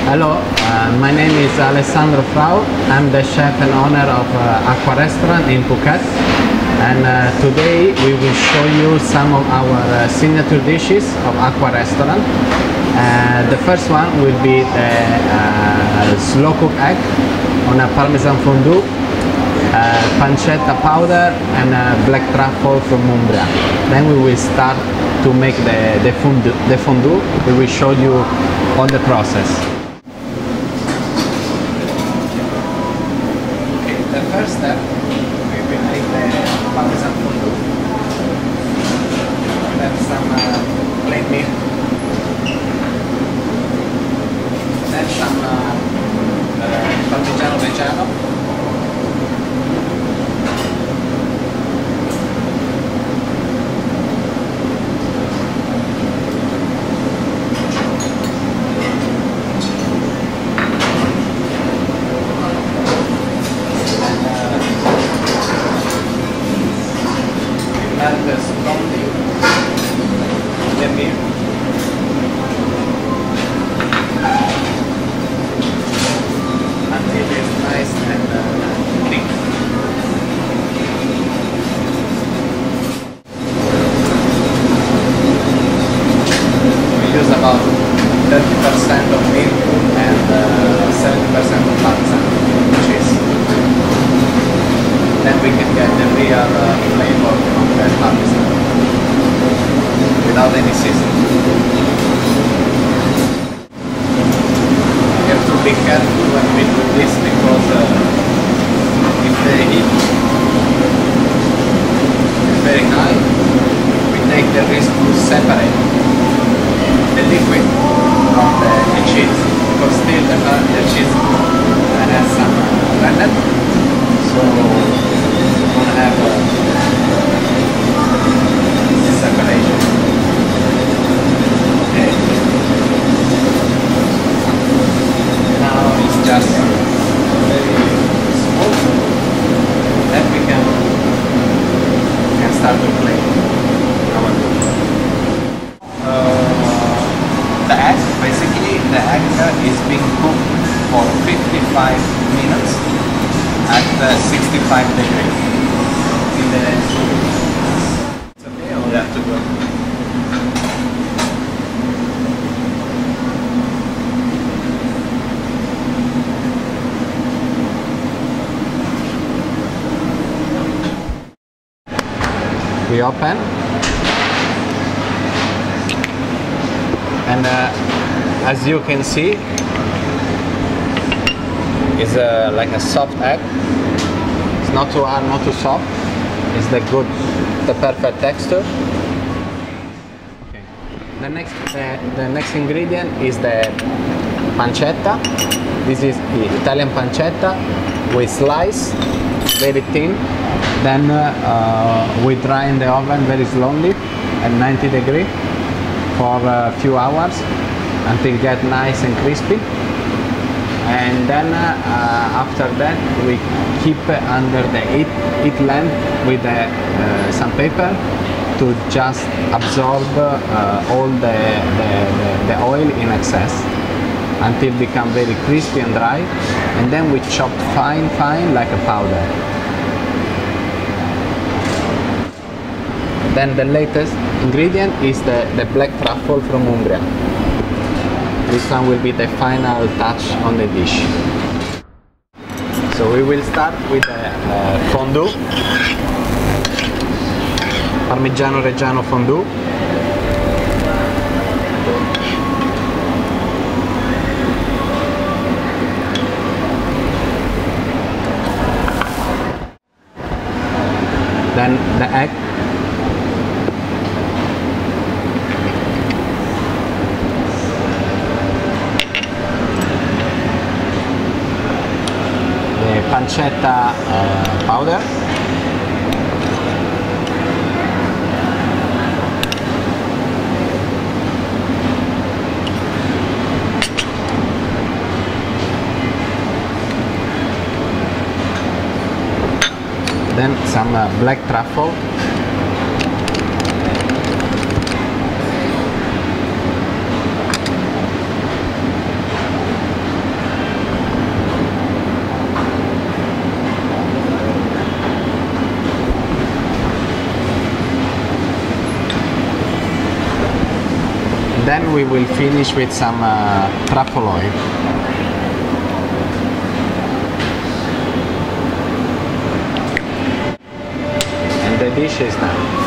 Hello, my name is Alessandro Frau. I'm the chef and owner of Aqua Restaurant in Phuket. And today we will show you some of our signature dishes of Aqua Restaurant. The first one will be the slow cooked egg on a Parmesan fondue, pancetta powder and black truffle from Umbria. Then we will start to make the fondue. We will show you all the process. The first step, we will make the Parmesan fondue. We have some plain milk, then some Parmigiano Reggiano, the strongly the milk, until it's nice and thick. We use about 30% of milk and 70% of Parmesan cheese. Then we can get the real flavor from the Parmesan without any seasoning. You have to be careful when we do this because if the heat is very high, we take the risk to separate the liquid from the cheese, because still the cheese has some rennet. So we want to have separation. Okay. Now it's just very smooth. Then we can start to play our the egg, basically the egg is being cooked for 55 minutes at 65 degrees in the soup. It's okay, or you have to go? We open, and as you can see, it's like a soft egg. It's not too hard, not too soft. It's the perfect texture. Okay. The next ingredient is the pancetta. This is the Italian pancetta. We slice very thin. Then we dry in the oven very slowly at 90 degrees for a few hours until it gets nice and crispy. And then after that we keep under the heat lamp with some paper to just absorb all the oil in excess until it becomes very crispy and dry, and then we chop fine like a powder. Then the latest ingredient is the black truffle from Umbria. This one will be the final touch on the dish. So we will start with the fondue, Parmigiano Reggiano fondue. Then the egg. Pancetta powder, then some black truffle, then we will finish with some truffle oil. And the dish is done.